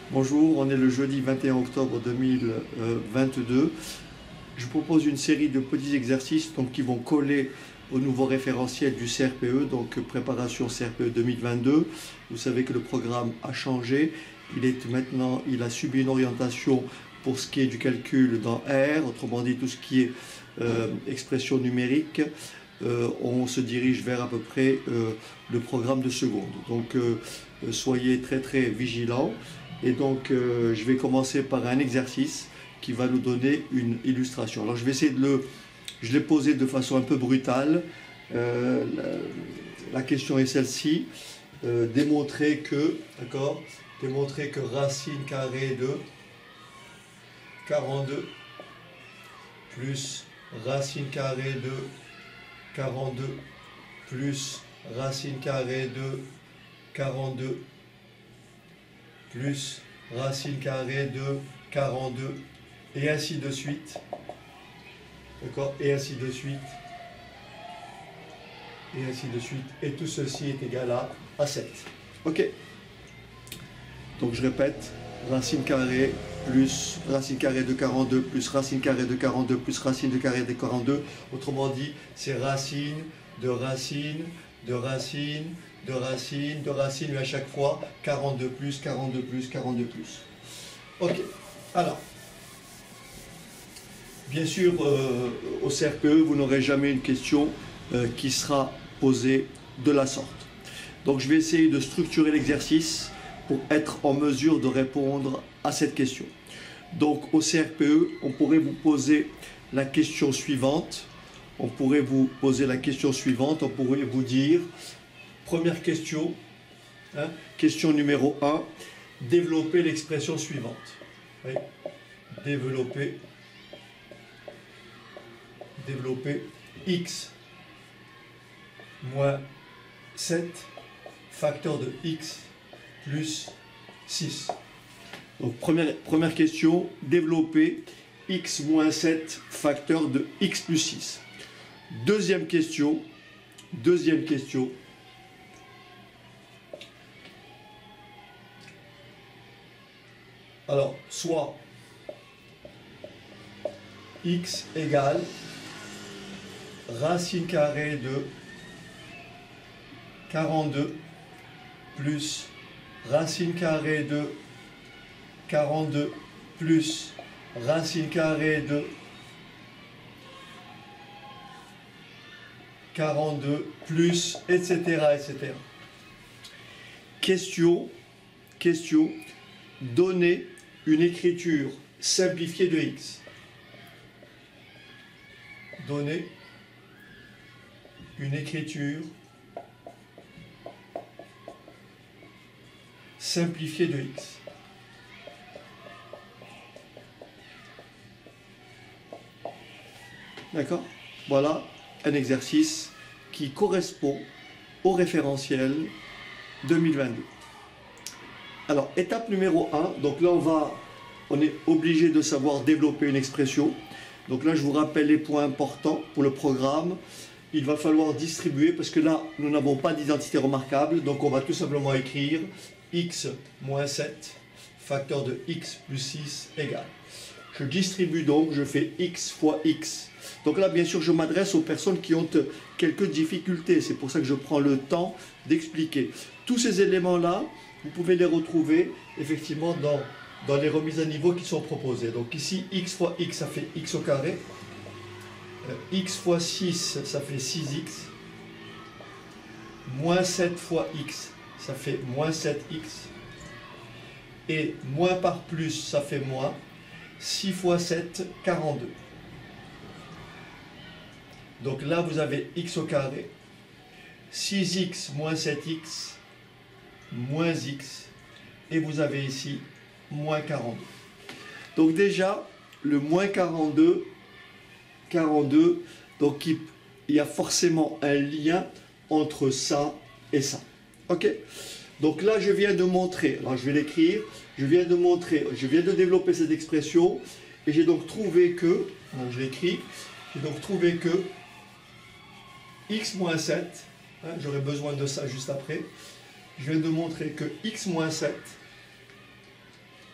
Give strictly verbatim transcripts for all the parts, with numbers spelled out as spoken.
Bonjour, on est le jeudi vingt et un octobre deux mille vingt-deux. Je vous propose une série de petits exercices donc, qui vont coller au nouveau référentiel du C R P E, donc préparation C R P E deux mille vingt-deux. Vous savez que le programme a changé. Il est maintenant, il a subi une orientation pour ce qui est du calcul dans R, autrement dit tout ce qui est euh, expression numérique. Euh, on se dirige vers à peu près euh, le programme de seconde. Donc euh, soyez très très vigilants. Et donc euh, je vais commencer par un exercice qui va nous donner une illustration. Alors je vais essayer de le... Je l'ai posé de façon un peu brutale. Euh, la, la question est celle-ci. Euh, démontrer que, d'accord, démontrer que racine carrée de quarante-deux plus racine carrée de quarante-deux plus racine carrée de quarante-deux plus racine carrée de quarante-deux et ainsi de suite, d'accord, et ainsi de suite, et ainsi de suite, et tout ceci est égal à, à sept. Ok. Donc je répète, racine carrée plus racine carrée de quarante-deux plus racine carrée de quarante-deux plus racine de carré de quarante-deux, autrement dit, c'est racine de racine de racine de racine de racine, mais à chaque fois quarante-deux plus, quarante-deux plus, quarante-deux plus. Ok, alors, bien sûr, euh, au C R P E, vous n'aurez jamais une question euh, qui sera posée de la sorte. Donc je vais essayer de structurer l'exercice pour être en mesure de répondre à cette question. Donc au C R P E, on pourrait vous poser la question suivante. On pourrait vous poser la question suivante. On pourrait vous dire, première question, hein, question numéro un, développer l'expression suivante. Oui. Développer, développer x moins sept facteur de x plus six. Donc première, première question, développer x moins sept facteur de x plus six. Deuxième question, deuxième question, alors soit x égale racine carrée de quarante-deux plus racine carrée de quarante-deux plus racine carrée de quarante-deux plus, et cetera, et cetera. Question, question, donner une écriture simplifiée de x. Donner une écriture simplifiée de x. D'accord? Voilà un exercice qui correspond au référentiel deux mille vingt-deux. Alors, étape numéro un, donc là on va, on est obligé de savoir développer une expression. Donc là je vous rappelle les points importants pour le programme. Il va falloir distribuer, parce que là nous n'avons pas d'identité remarquable, donc on va tout simplement écrire x moins sept facteur de x plus six égale. Je distribue donc, je fais x fois x. Donc là, bien sûr, je m'adresse aux personnes qui ont quelques difficultés. C'est pour ça que je prends le temps d'expliquer. Tous ces éléments-là, vous pouvez les retrouver effectivement dans, dans les remises à niveau qui sont proposées. Donc ici, x fois x, ça fait x au carré. Euh, x fois six, ça fait six x. Moins sept fois x, ça fait moins sept x. Et moins par plus, ça fait moins. six fois sept, quarante-deux. Donc là, vous avez x au carré, six x moins sept x, moins x, et vous avez ici moins quarante-deux. Donc déjà, le moins quarante-deux, quarante-deux, donc il y a forcément un lien entre ça et ça. Ok? Donc là, je viens de montrer, alors je vais l'écrire, je viens de montrer, je viens de développer cette expression, et j'ai donc trouvé que, alors je l'écris, j'ai donc trouvé que x moins sept, hein, j'aurai besoin de ça juste après, je viens de montrer que x moins sept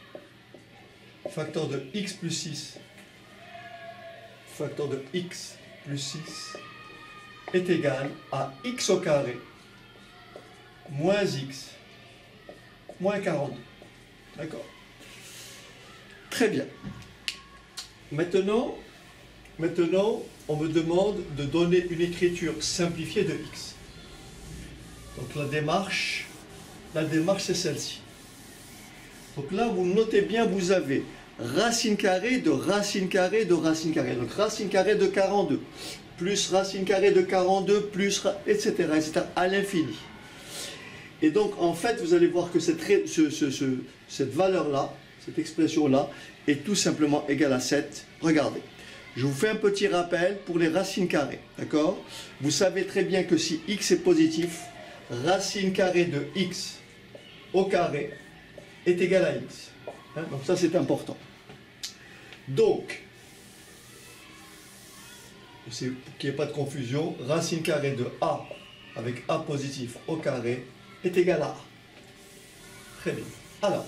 facteur de x plus six, facteur de x plus six est égal à x au carré moins x moins quarante-deux. D'accord? Très bien. Maintenant, maintenant, on me demande de donner une écriture simplifiée de x. Donc la démarche, la démarche c'est celle-ci. Donc là, vous notez bien, vous avez racine carrée de racine carrée de racine carrée. Donc racine carrée de quarante-deux, plus racine carrée de quarante-deux, plus, et cetera, et cetera, à l'infini. Et donc, en fait, vous allez voir que cette, ce, ce, ce, cette valeur-là, cette expression-là, est tout simplement égale à sept. Regardez, je vous fais un petit rappel pour les racines carrées, d'accord? Vous savez très bien que si x est positif, racine carrée de x au carré est égal à x. Hein, donc ça, c'est important. Donc, pour qu'il n'y ait pas de confusion, racine carrée de a avec a positif au carré est égal à a. Très bien. Alors,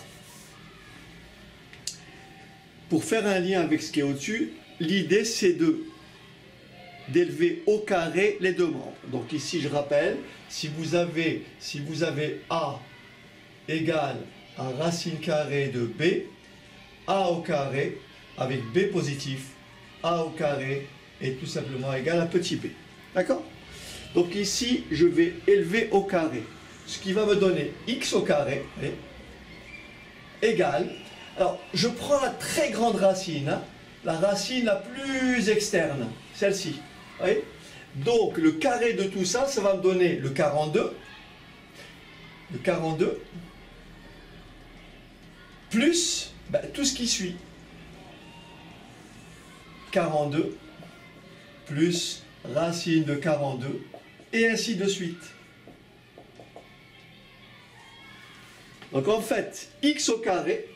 pour faire un lien avec ce qui est au-dessus, l'idée c'est de d'élever au carré les deux membres. Donc ici, je rappelle, si vous avez, si vous avez a égale à racine carrée de b, a au carré avec b positif, a au carré est tout simplement égal à petit b. D'accord? Donc ici, je vais élever au carré, ce qui va me donner x au carré, voyez, égale, alors je prends la très grande racine, hein, la racine la plus externe, celle-ci. Donc le carré de tout ça, ça va me donner le quarante-deux, le quarante-deux, plus ben, tout ce qui suit. quarante-deux, plus racine de quarante-deux, et ainsi de suite. Donc en fait, x au carré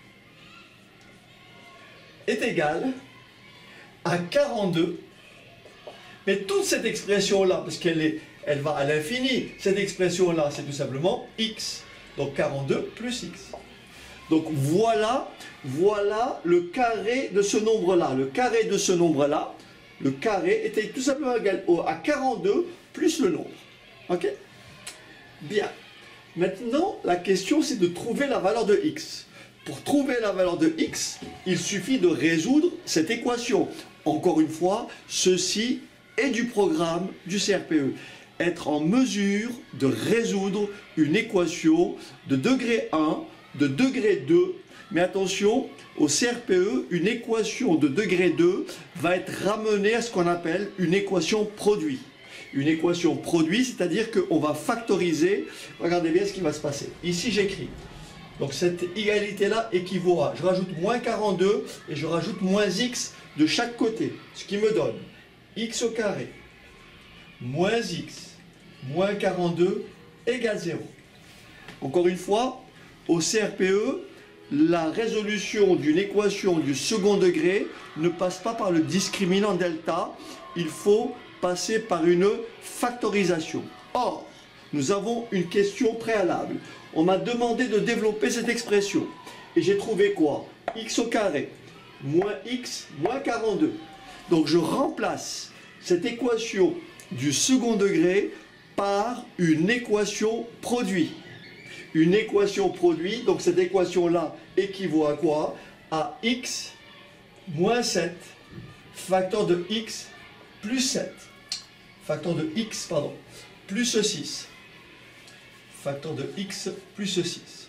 est égal à quarante-deux. Mais toute cette expression-là, parce qu'elle est, elle va à l'infini, cette expression-là, c'est tout simplement x. Donc quarante-deux plus x. Donc voilà, voilà le carré de ce nombre-là. Le carré de ce nombre-là, le carré était tout simplement égal à quarante-deux plus le nombre. Ok? Bien. Maintenant, la question, c'est de trouver la valeur de x. Pour trouver la valeur de x, il suffit de résoudre cette équation. Encore une fois, ceci est du programme du C R P E. Être en mesure de résoudre une équation de degré un, de degré deux. Mais attention, au C R P E, une équation de degré deux va être ramenée à ce qu'on appelle une équation produit. Une équation produit, c'est-à-dire qu'on va factoriser. Regardez bien ce qui va se passer. Ici, j'écris. Donc cette égalité-là équivaut à, je rajoute moins quarante-deux et je rajoute moins x de chaque côté, ce qui me donne x au carré moins x moins quarante-deux égale zéro. Encore une fois, au C R P E, la résolution d'une équation du second degré ne passe pas par le discriminant delta, il faut passer par une factorisation. Or, nous avons une question préalable. On m'a demandé de développer cette expression. Et j'ai trouvé quoi? X au carré, moins x, moins quarante-deux. Donc je remplace cette équation du second degré par une équation produit. Une équation produit, donc cette équation-là équivaut à quoi? À x moins sept, facteur de x plus sept. Facteur de x, pardon, plus six. Facteur de x plus six.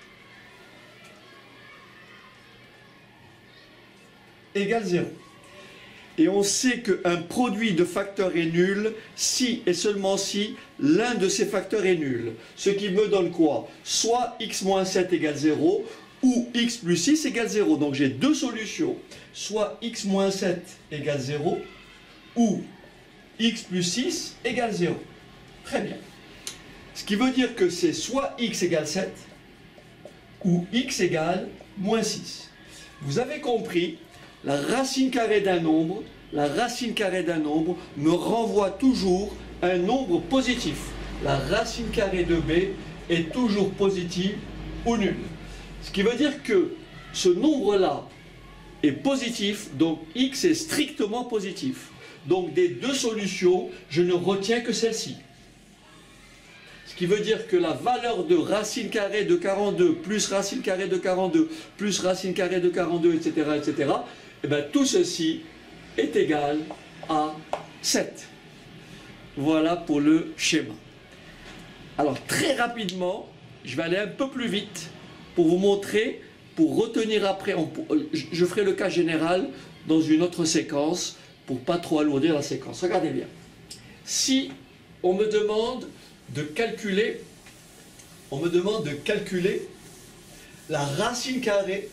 Égale zéro. Et on sait qu'un produit de facteurs est nul si et seulement si l'un de ces facteurs est nul. Ce qui me donne quoi? Soit x moins sept égale zéro ou x plus six égale zéro. Donc j'ai deux solutions. Soit x moins sept égale zéro ou x plus six égale zéro. Très bien. Ce qui veut dire que c'est soit x égale sept ou x égale moins six. Vous avez compris, la racine carrée d'un nombre, la racine carrée d'un nombre me renvoie toujours un nombre positif. La racine carrée de b est toujours positive ou nulle. Ce qui veut dire que ce nombre-là est positif, donc x est strictement positif. Donc des deux solutions, je ne retiens que celle-ci. Ce qui veut dire que la valeur de racine carrée de quarante-deux, plus racine carrée de quarante-deux, plus racine carrée de quarante-deux, et cetera, et cetera, et bien tout ceci est égal à sept. Voilà pour le schéma. Alors très rapidement, je vais aller un peu plus vite pour vous montrer, pour retenir après, on, je ferai le cas général dans une autre séquence, pour pas trop alourdir la séquence. Regardez bien. Si on me demande de calculer, on me demande de calculer la racine carrée,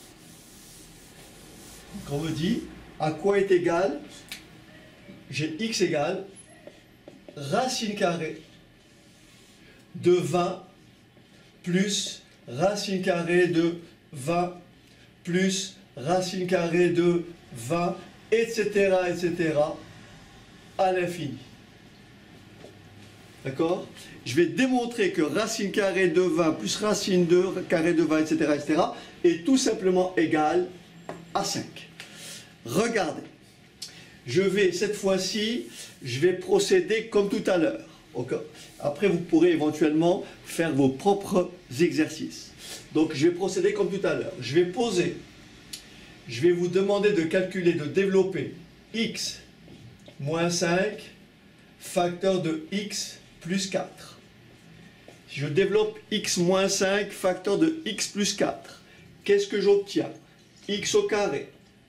on me dit à quoi est égal, j'ai x égale racine carrée de vingt plus racine carrée de vingt plus racine carrée de vingt, et cetera, et cetera, à l'infini. D'accord? Je vais démontrer que racine carrée de vingt plus racine de carré de vingt, et cetera, et cetera, est tout simplement égal à cinq. Regardez. Je vais, cette fois-ci, je vais procéder comme tout à l'heure. Okay? Après, vous pourrez éventuellement faire vos propres exercices. Donc, je vais procéder comme tout à l'heure. Je vais poser, je vais vous demander de calculer, de développer x moins cinq facteur de x plus quatre. Si je développe x moins cinq facteur de x plus quatre, qu'est-ce que j'obtiens? X au carré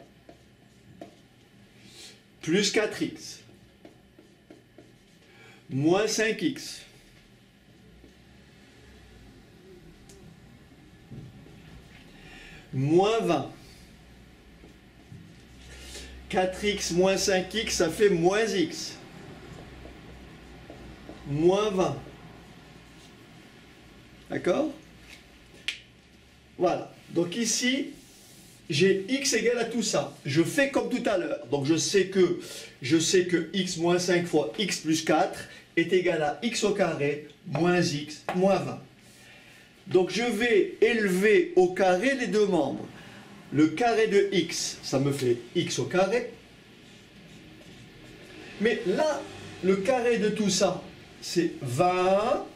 plus quatre x moins cinq x moins vingt. quatre x moins cinq x, ça fait moins x. Moins vingt. D'accord? Voilà. Donc ici, j'ai x égale à tout ça. Je fais comme tout à l'heure. Donc je sais que je sais que x moins cinq fois x plus quatre est égal à x au carré moins x moins vingt. Donc je vais élever au carré les deux membres. Le carré de x, ça me fait x au carré. Mais là, le carré de tout ça, c'est vingt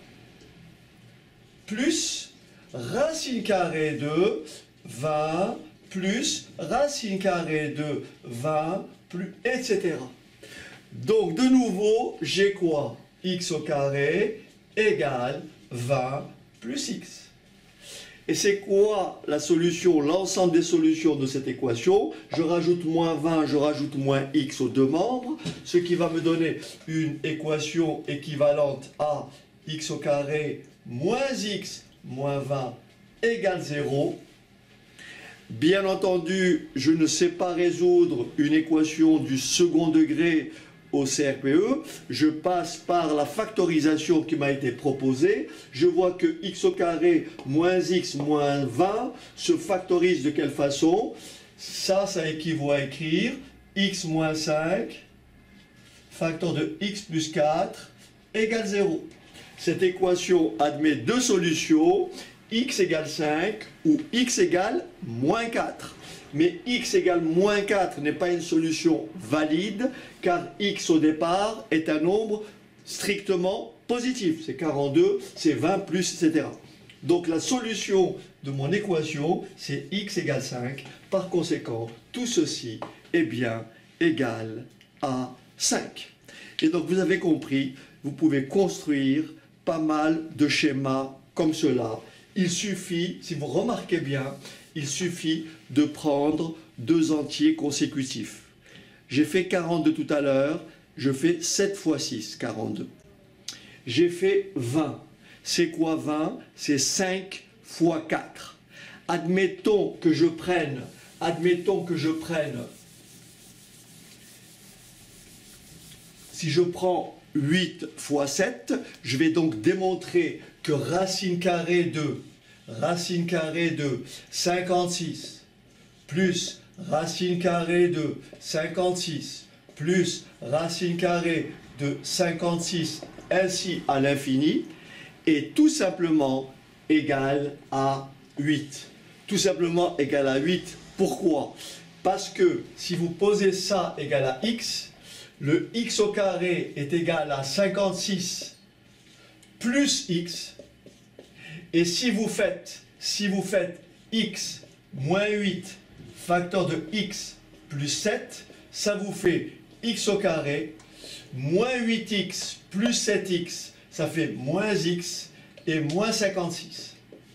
plus racine carrée de vingt plus racine carrée de vingt, plus, et cetera. Donc, de nouveau, j'ai quoi? X au carré égale vingt plus x. Et c'est quoi la solution, l'ensemble des solutions de cette équation? Je rajoute moins vingt, je rajoute moins x aux deux membres, ce qui va me donner une équation équivalente à x au carré moins x moins vingt égale zéro. Bien entendu, je ne sais pas résoudre une équation du second degré au C R P E, je passe par la factorisation qui m'a été proposée, je vois que x au carré moins x moins vingt se factorise de quelle façon? Ça, ça équivaut à écrire x moins cinq facteur de x plus quatre égale zéro. Cette équation admet deux solutions, x égale cinq ou x égale moins quatre. Mais x égale moins quatre n'est pas une solution valide, car x au départ est un nombre strictement positif. C'est quarante-deux, c'est vingt plus, et cetera. Donc la solution de mon équation, c'est x égale cinq. Par conséquent, tout ceci est bien égal à cinq. Et donc vous avez compris, vous pouvez construire pas mal de schémas comme cela. Il suffit, si vous remarquez bien, il suffit de prendre deux entiers consécutifs. J'ai fait quarante-deux tout à l'heure, je fais sept fois six, quarante-deux. J'ai fait vingt. C'est quoi vingt? C'est cinq fois quatre. Admettons que je prenne, admettons que je prenne, si je prends huit fois sept, je vais donc démontrer que racine carrée de racine carrée de cinquante-six plus racine carrée de cinquante-six plus racine carrée de cinquante-six ainsi à l'infini est tout simplement égal à huit. tout simplement égal à huit. Pourquoi? Parce que si vous posez ça égal à x, le x au carré est égal à cinquante-six plus x. Et si vous faites, si vous faites x moins huit facteur de x plus sept, ça vous fait x au carré moins huit x plus sept x, ça fait moins x et moins cinquante-six.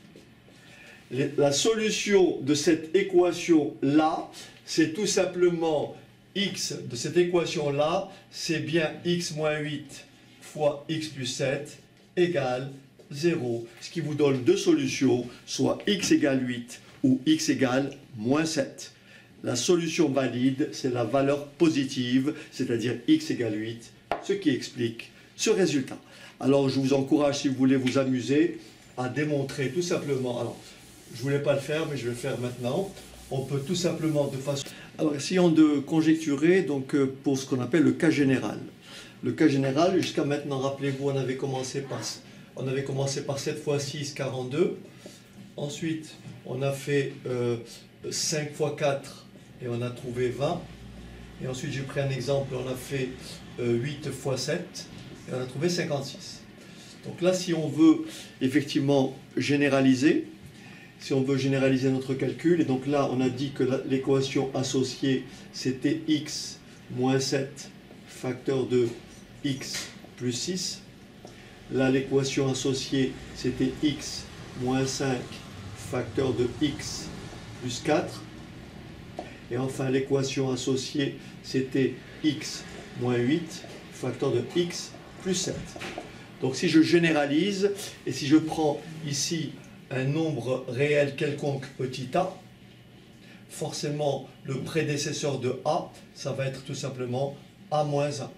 La solution de cette équation-là, c'est tout simplement x de cette équation-là, c'est bien x moins huit fois x plus sept égale zéro. Ce qui vous donne deux solutions, soit x égale huit ou x égale moins sept. La solution valide, c'est la valeur positive, c'est-à-dire x égale huit, ce qui explique ce résultat. Alors je vous encourage, si vous voulez vous amuser, à démontrer tout simplement. Alors, je ne voulais pas le faire, mais je vais le faire maintenant. On peut tout simplement de façon... Alors, essayons de conjecturer donc, pour ce qu'on appelle le cas général. Le cas général, jusqu'à maintenant, rappelez-vous, on avait commencé par, on avait commencé par sept fois six, quarante-deux. Ensuite, on a fait euh, cinq fois quatre et on a trouvé vingt. Et ensuite, j'ai pris un exemple, on a fait euh, huit fois sept et on a trouvé cinquante-six. Donc là, si on veut effectivement généraliser, si on veut généraliser notre calcul, et donc là, on a dit que l'équation associée, c'était x moins sept facteur de x plus six. Là, l'équation associée, c'était x moins cinq facteur de x plus quatre. Et enfin, l'équation associée, c'était x moins huit facteur de x plus sept. Donc si je généralise, et si je prends ici un nombre réel quelconque petit a, forcément le prédécesseur de a, ça va être tout simplement a moins un.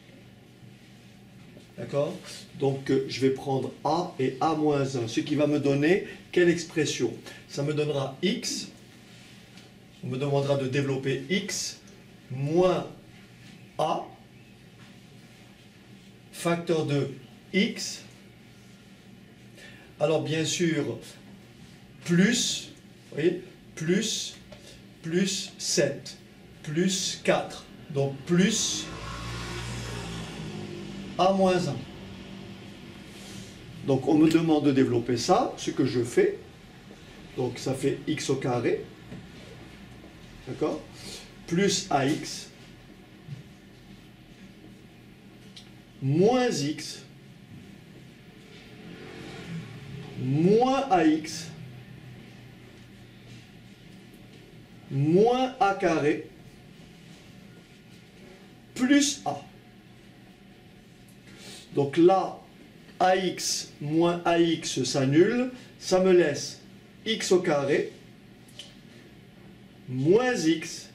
D'accord? Donc je vais prendre a et a moins un, ce qui va me donner quelle expression? Ça me donnera x, on me demandera de développer x, moins a, facteur de x. Alors bien sûr, plus, vous voyez, plus, plus sept, plus quatre, donc plus a moins un. Donc on me demande de développer ça, ce que je fais. Donc ça fait x au carré, d'accord, plus ax, moins x, moins ax, moins a carré, plus a. Donc là, ax moins ax s'annule, ça me laisse x au carré, moins x.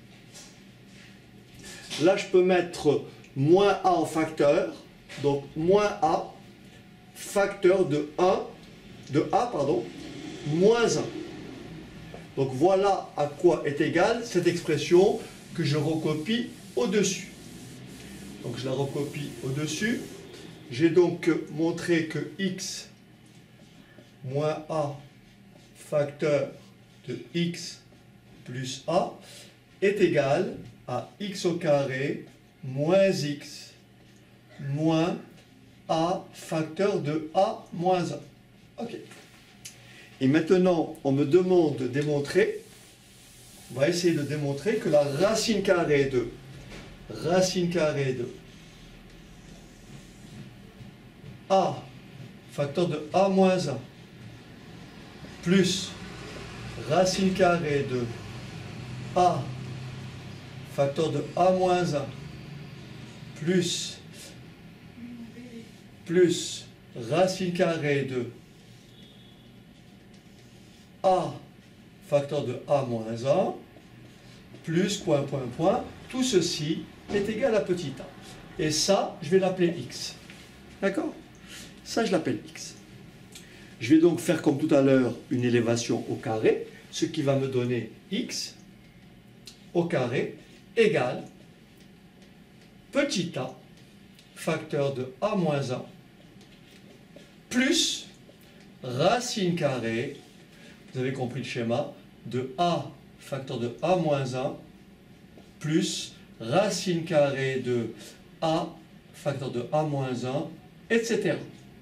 Là, je peux mettre moins a en facteur, donc moins a, facteur de un, de a, pardon, moins un. Donc voilà à quoi est égale cette expression que je recopie au-dessus. Donc je la recopie au-dessus. J'ai donc montré que x moins a facteur de x plus a est égal à x au carré moins x moins a facteur de a moins un. Ok. Et maintenant, on me demande de démontrer, on va essayer de démontrer que la racine carrée de, racine carrée de a facteur de a moins un plus racine carrée de a facteur de a moins un plus plus racine carrée de a facteur de a moins un plus point point point, tout ceci est égal à petit a. Et ça, je vais l'appeler x. D'accord? Ça, je l'appelle x. Je vais donc faire comme tout à l'heure une élévation au carré, ce qui va me donner x au carré égale petit a facteur de a moins un plus racine carrée, vous avez compris le schéma, de a facteur de a moins un plus racine carrée de a facteur de a moins un, et cetera.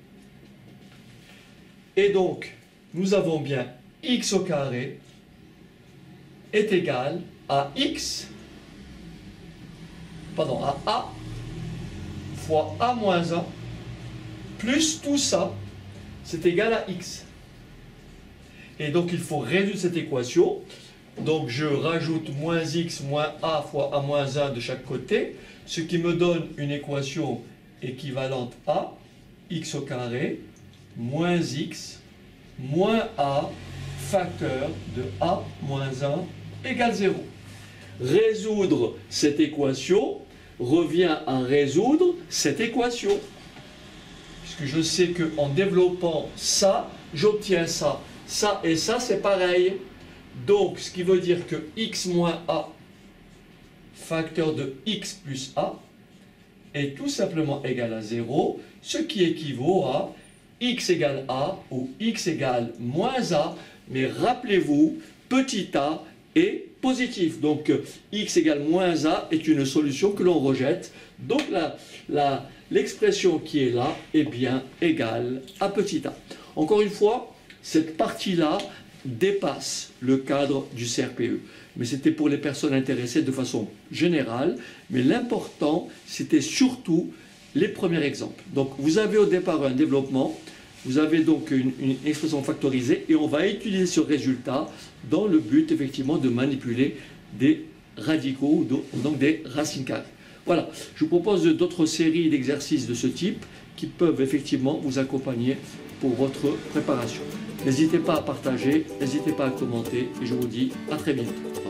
Et donc, nous avons bien x au carré est égal à x, pardon, à a fois a moins un, plus tout ça, c'est égal à x. Et donc, il faut résoudre cette équation. Donc, je rajoute moins x moins a fois a moins un de chaque côté, ce qui me donne une équation équivalente à x au carré moins x moins a facteur de a moins un égale zéro. Résoudre cette équation revient à résoudre cette équation. Puisque je sais qu'en développant ça, j'obtiens ça. Ça et ça, c'est pareil. Donc, ce qui veut dire que x moins a facteur de x plus a est tout simplement égal à zéro, ce qui équivaut à x égale a ou x égale moins a, mais rappelez-vous, petit a est positif. Donc, x égale moins a est une solution que l'on rejette. Donc, la, la, l'expression qui est là est bien égale à petit a. Encore une fois, cette partie-là dépasse le cadre du C R P E. Mais c'était pour les personnes intéressées de façon générale. Mais l'important, c'était surtout les premiers exemples. Donc, vous avez au départ un développement, vous avez donc une, une expression factorisée, et on va utiliser ce résultat dans le but, effectivement, de manipuler des radicaux, donc des racines carrées. Voilà, je vous propose d'autres séries d'exercices de ce type qui peuvent effectivement vous accompagner pour votre préparation. N'hésitez pas à partager, n'hésitez pas à commenter, et je vous dis à très bientôt.